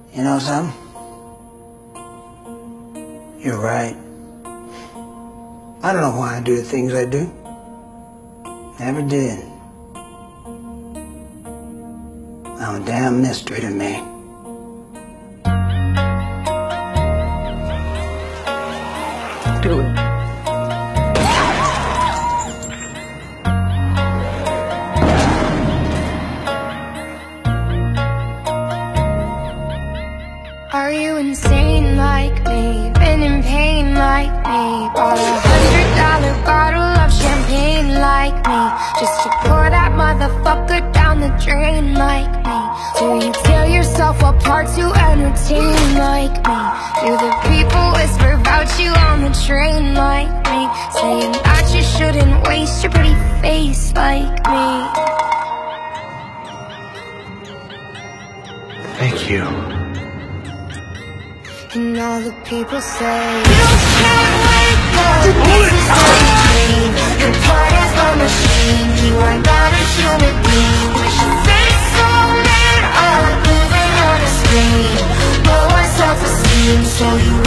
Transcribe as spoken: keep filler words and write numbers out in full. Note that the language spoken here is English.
You know something? You're right. I don't know why I do the things I do. Never did. I'm a damn mystery to me. Do it. Are you insane like me? Been in pain like me? Bought a hundred dollar bottle of champagne like me, just to pour that motherfucker down the drain like me? Do you tear yourself apart to entertain like me? Do the people whisper about you on the train like me, saying that you shouldn't waste your pretty face like me? Thank you. And all the people say you can't wake up, this is not a dream. Your part is a machine, you are not a human being. With your face so lit up, moving on a screen. Low on self-esteem, so you